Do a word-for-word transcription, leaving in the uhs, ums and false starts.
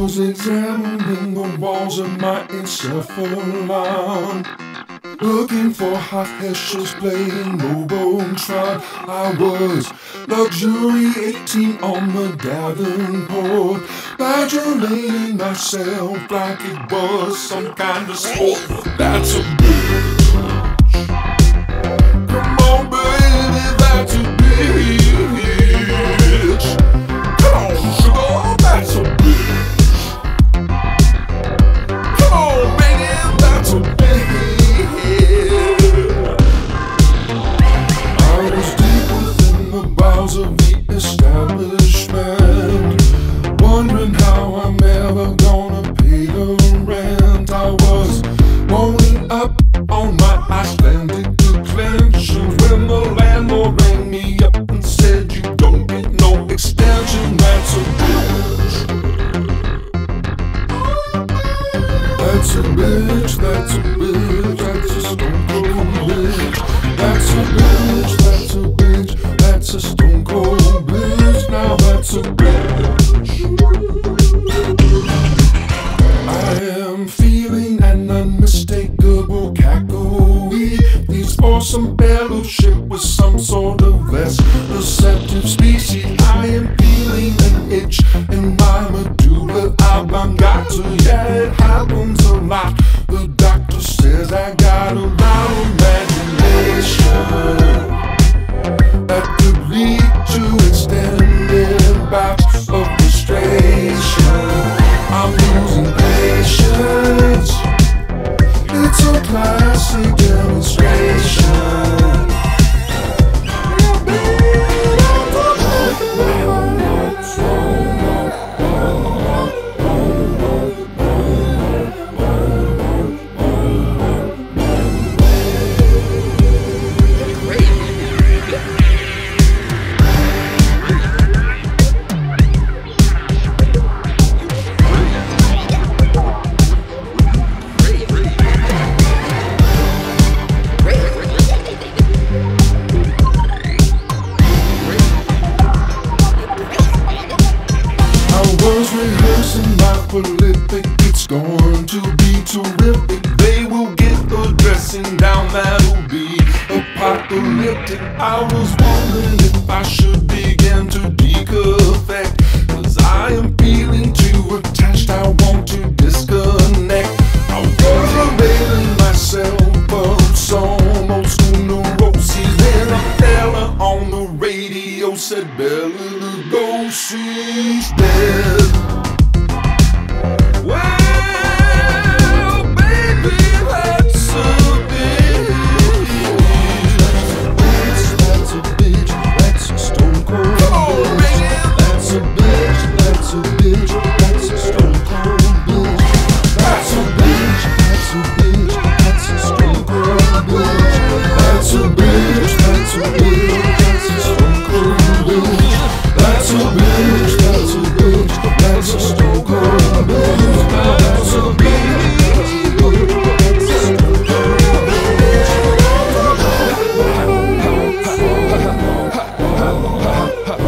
was examining the walls of my encephalon, looking for hot hessians playing Robotron. I was luxuriating on the Davenport, congratulating myself like it was some kind of sport. That's a bitch. Come on, baby, that's a bitch. Come on, sugar, that's a bitch. Come on, baby, that's a bitch. I was deep within the bowels of the establishment, wondering how I'm ever gonna pay the rent. I was rolling up on my Icelandic declensions when the landlord rang me up and said, you don't get no extension. That's a bitch. That's a bitch, that's a bitch, that's a stone cold bitch. That's a bitch, that's a bitch, that's a stone cold bitch. Now that's a bitch. I am feeling an unmistakable cackle-y. These awesome fellowship with some sort of less receptive species. I am feeling an itch in my medulla oblongata. Yeah, it happens a lot. The doctor says I got a lot of imagination that could lead to extended bouts of frustration. I'm losing patience. It's a classic demonstration. Rehearsing my prolific, it's going to be terrific. They will get the dressing down, that'll be apocalyptic. I was wondering if I should begin to deconfect, cause I am feeling too attached, I want to disconnect. I was availing myself of some old school neuroses. Then a fella on the radio said, Bella Lugosi's dead. Ha